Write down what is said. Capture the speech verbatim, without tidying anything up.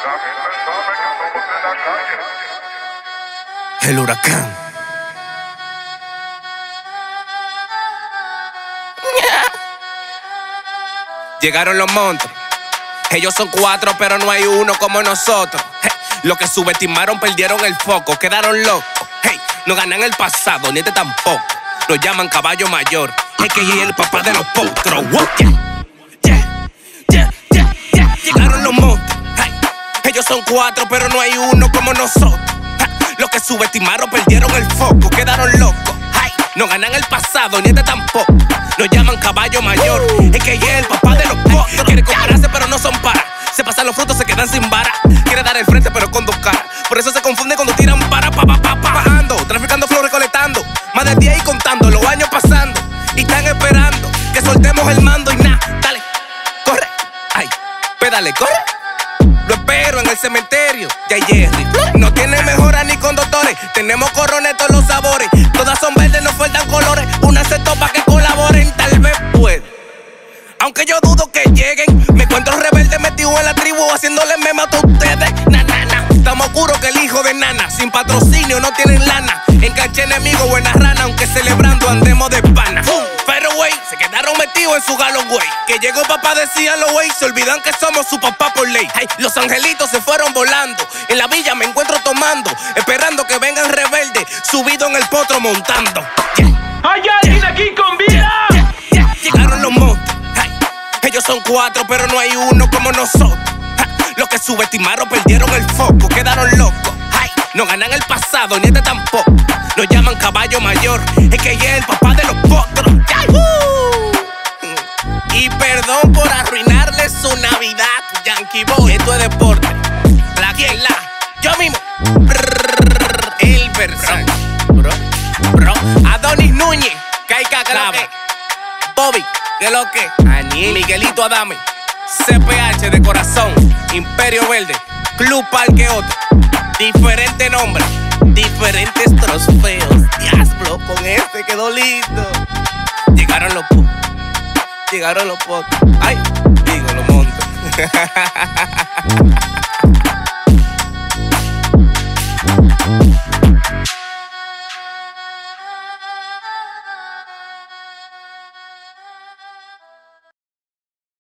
El huracán. Llegaron los monstruos. Ellos son cuatro, pero no hay uno como nosotros. Hey, los que subestimaron perdieron el foco, quedaron locos. Hey, no ganan el pasado, ni este tampoco. Nos llaman caballo mayor. Es que es el papá de los potros. Yeah, yeah, yeah, yeah, yeah. Llegaron los monstruos. Hey, ellos son cuatro, pero no hay uno como nosotros. Hey, los que subestimaron perdieron el foco, quedaron locos. Hey, no ganan el pasado, ni este tampoco. Nos llaman caballo mayor. Es que es el papá de los potros. Quiere compararse, pero no son para. Se pasan los frutos, se quedan sin vara. Quiere dar el frente, pero con dos caras. Por eso se confunde cuando tiran para, pa, pa, pa, pa. Bajando, traficando flow, recolectando. Más de diez y contando, los años pasando. Y están esperando que soltemos el mando y nada. Dale, corre, ay, pedale, corre. Lo espero en el cementerio, ya Jerry. No tiene mejora ni conductores. Tenemos corones todos los sabores. Todas son verdes, no faltan colores. Una se topa que colaboren, tal vez puede. Aunque yo dudo que lleguen. Me encuentro rebelde metido en la tribu haciéndole meme a todos ustedes. Na, na, na. Estamos oscuros que el hijo de nana. Sin patrocinio no tienen lana. Enganché enemigo, buena rana. Aunque celebrando andemos de pana. Pero güey, se quedaron metidos en su galón, güey. Que llegó papá, decían los güey. Se olvidan que somos su papá por ley. Ay, los angelitos se fueron volando. En la villa me encuentro tomando. Esperando que vengan rebeldes. Subido en el potro montando. Yeah. ¡Hay alguien yeah. aquí con vida! Yeah. Yeah. Yeah. Llegaron los monstruos. Ellos son cuatro, pero no hay uno como nosotros. Ja, los que subestimaron perdieron el foco, quedaron locos. Ay, no ganan el pasado, ni este tampoco. Nos llaman caballo mayor. Es que es el papá de los potros. Uh. Y perdón por arruinarle su Navidad, Yankee Boy. Esto es deporte. La quien la, yo mismo. Brrr, el Versace. Bro, bro. Adonis Núñez, Caica Clave. Bobby, que lo que, Aniel, Miguelito Adame, C P H de corazón, Imperio Verde, Club Parque Otto, diferente nombre, diferentes trofeos. Diablo, con este quedó lindo. Llegaron los po, llegaron los potos. Ay, digo, los montos.